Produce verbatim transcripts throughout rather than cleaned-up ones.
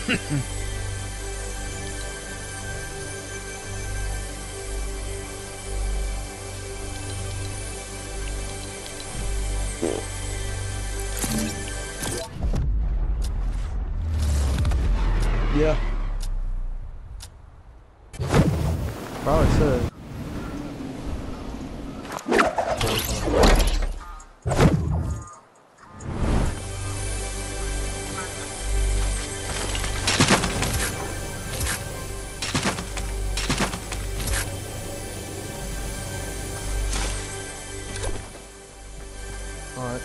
Yeah. Probably should. Alright.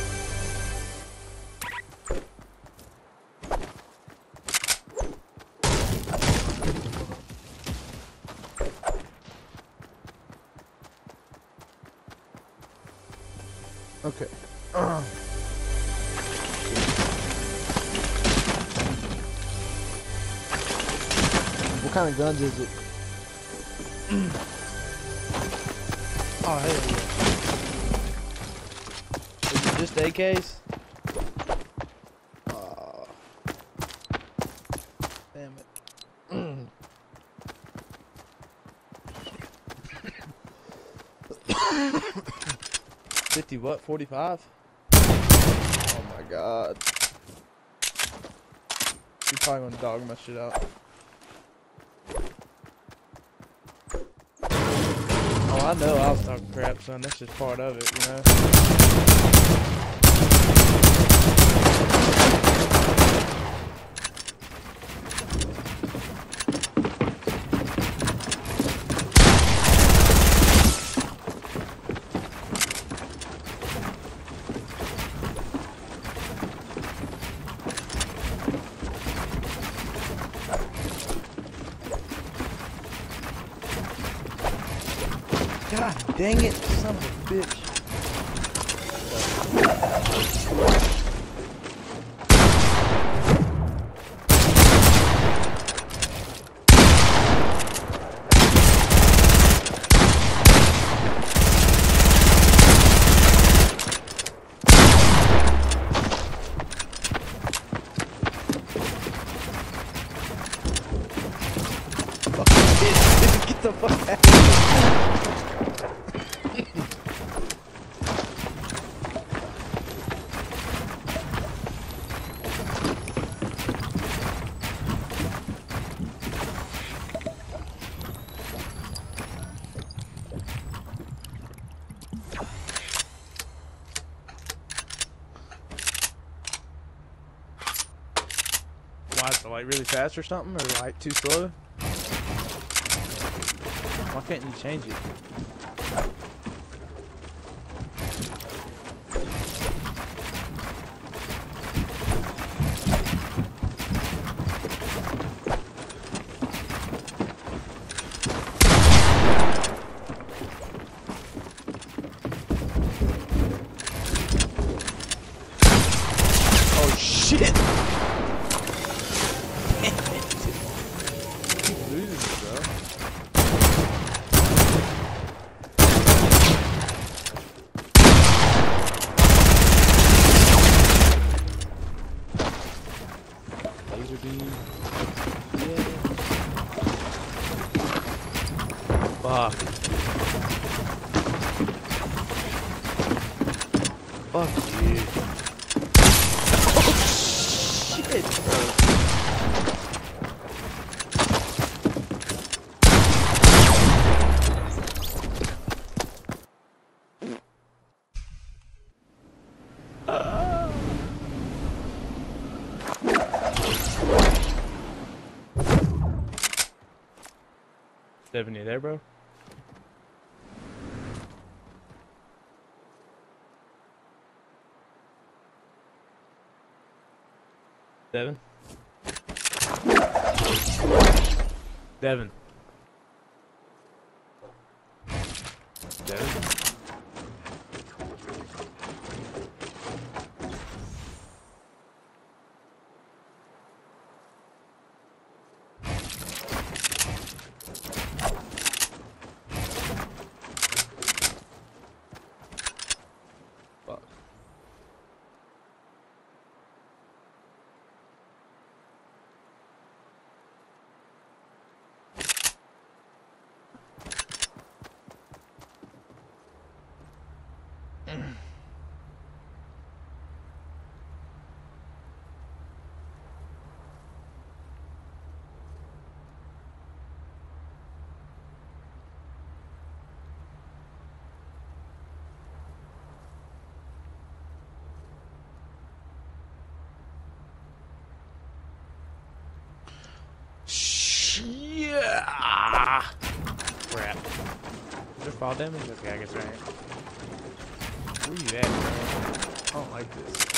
Okay. Uh. What kind of guns is it? Oh, hell yeah. Is it just A Ks? Oh. Damn it. fifty what? forty-five? Oh my god. You're probably gonna dog my shit out. Oh, I know I was talking crap, son. That's just part of it, you know? God dang it, son of a bitch. Get the fuck out of here. Why is it like really fast or something, or like too slow? Why can't you change it? Oh shit! Laser beam. Yeah. Fuck. Fuck you. Oh shit, bro. Devin, you there, bro? Devin? Devin? Devin? Fuck. Yeah! Crap. Is there fall damage? Okay, I guess I ain't. Where you at, man? I don't like this.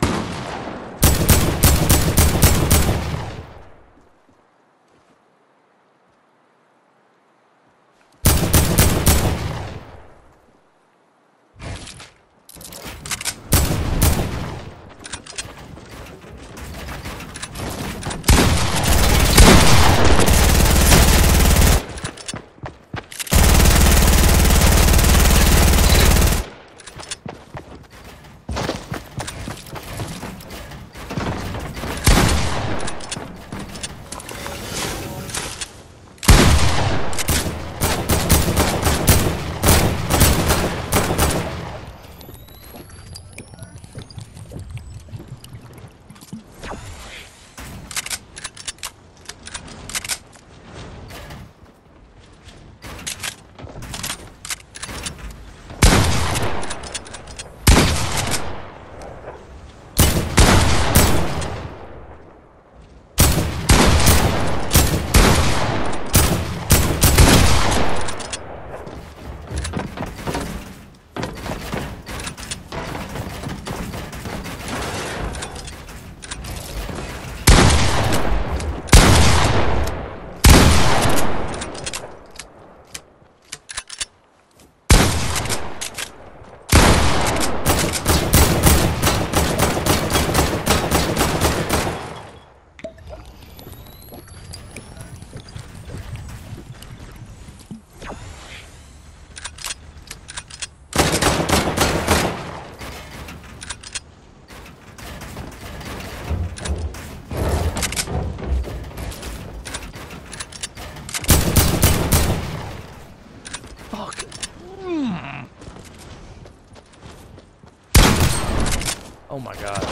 Oh my god.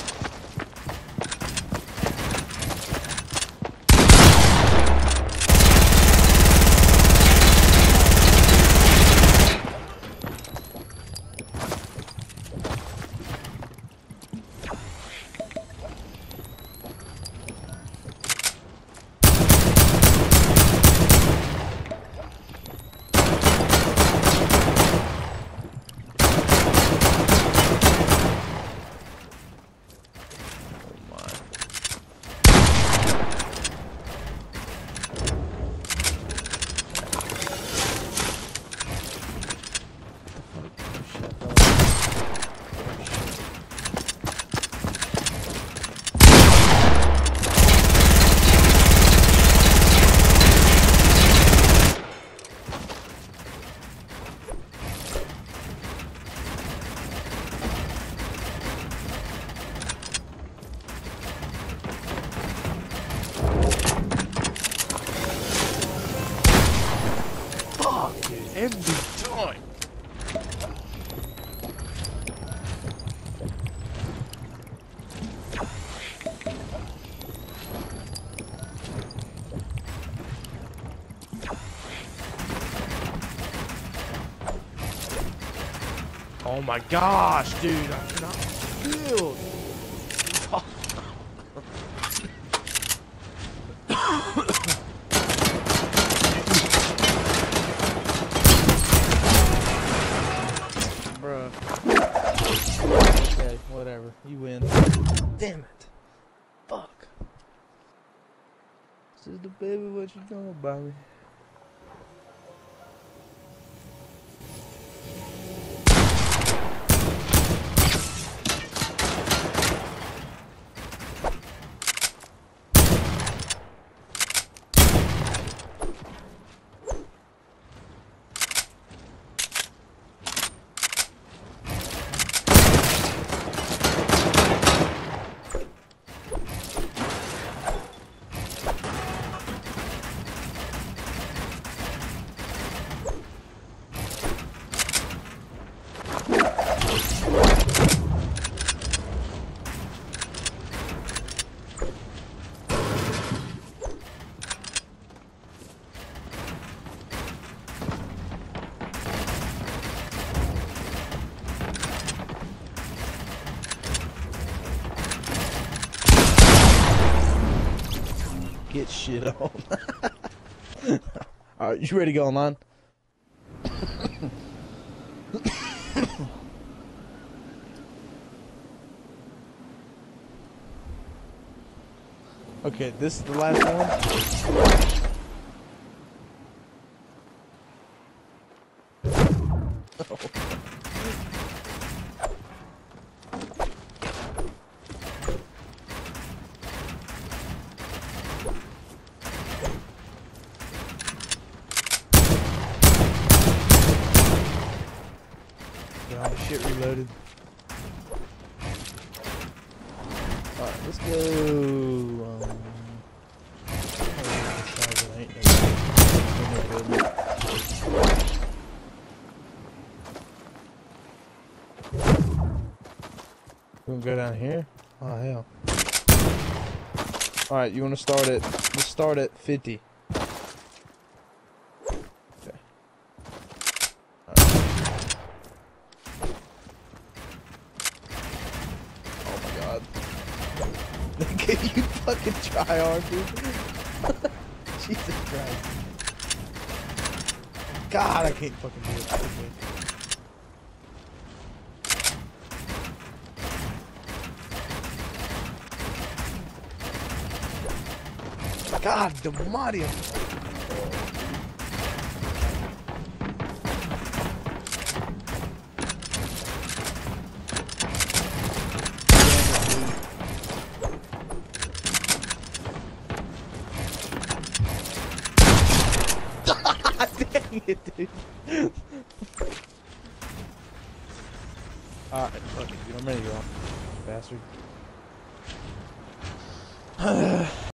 Every time. Oh my gosh, dude, I cannot build. Bruh. Okay, whatever. You win. Damn it. Fuck. This is the baby, what you doing, Bobby? Get shit on. Alright, you ready to go online? Okay, this is the last one. Get all the shit reloaded. Alright, let's go. Um, ain't no good. We're gonna go down here? Oh, hell. Alright, you wanna start at, let's start at fifty. Okay. Alright. Oh my god. Look at you fucking try hard, dude. Jesus Christ. God, I can't fucking do it. Okay. God, the Mario. Dang it, dude. Alright, fuck it, dude. I'm ready to go. Bastard.